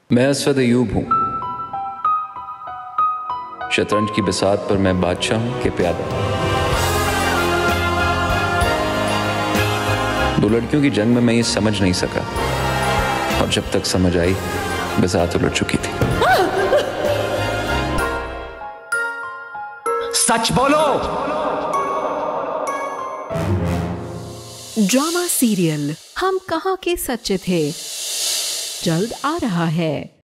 मैं असद अयूब हूं। शतरंज की बिसात पर मैं बादशाह हूं कि प्यादा। दो लड़कियों की जंग में मैं ये समझ नहीं सका, और जब तक समझ आई बिसात उलट चुकी थी। सच बोलो। ड्रामा सीरियल हम कहां के सच्चे थे जल्द आ रहा है।